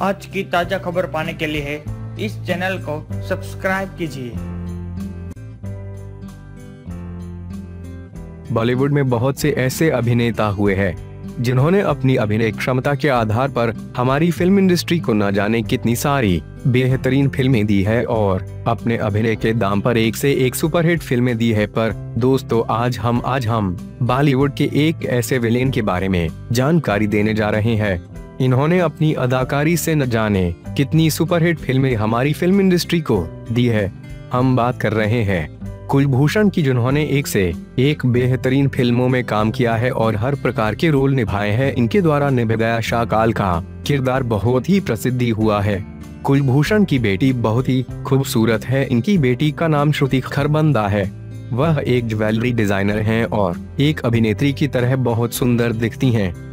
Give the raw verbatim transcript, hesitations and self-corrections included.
आज की ताजा खबर पाने के लिए इस चैनल को सब्सक्राइब कीजिए। बॉलीवुड में बहुत से ऐसे अभिनेता हुए हैं जिन्होंने अपनी अभिनय क्षमता के आधार पर हमारी फिल्म इंडस्ट्री को न जाने कितनी सारी बेहतरीन फिल्में दी है और अपने अभिनय के दाम पर एक से एक सुपरहिट फिल्में दी है। पर दोस्तों, आज हम आज हम बॉलीवुड के एक ऐसे विलेन के बारे में जानकारी देने जा रहे हैं। इन्होंने अपनी अदाकारी से न जाने कितनी सुपरहिट फिल्में हमारी फिल्म इंडस्ट्री को दी है। हम बात कर रहे हैं कुलभूषण की, जिन्होंने एक से एक बेहतरीन फिल्मों में काम किया है और हर प्रकार के रोल निभाए हैं। इनके द्वारा निभाया शाकाल का किरदार बहुत ही प्रसिद्धि हुआ है। कुलभूषण की बेटी बहुत ही खूबसूरत है। इनकी बेटी का नाम श्रुति खरबंदा है। वह एक ज्वेलरी डिजाइनर हैं और एक अभिनेत्री की तरह बहुत सुंदर दिखती हैं।